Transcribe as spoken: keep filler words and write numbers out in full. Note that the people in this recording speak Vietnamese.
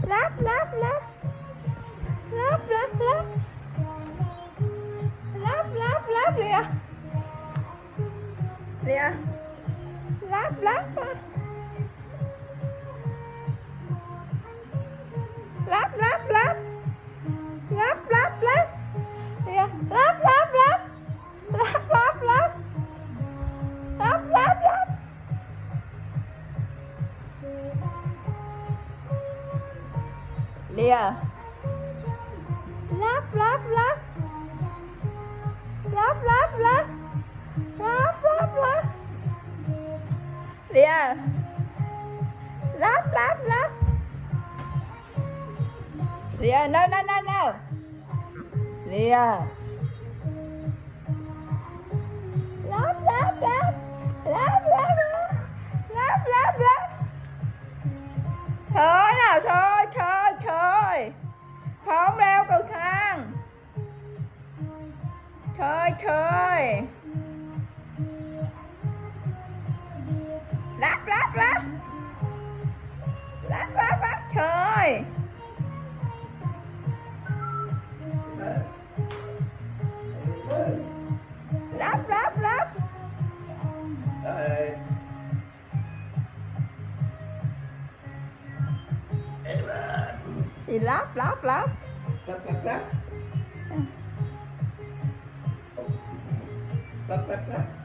lắp lắp lắp lắp lắp lắp lắp lắp lắp lìa lìa lắp lắp lắp lắp lắp lắp lắp lắp lìa lắp lắp lắp lắp lắp lắp lắp lắp lắp lìa lắp lắp lắp lắp lắp lắp lắp lắp lắp lìa lắp lắp lắp lìa no no no no lìa lắp lắp lắp lắp lắp lắp lắp lắp thôi nào thôi thôi thôi không leo cầu thang thôi thôi lắp lắp lắp lắp lắp lắp thôi lắp lắp lắp thì lắp lắp lắp lắp lắp lắp lắp lắp lắp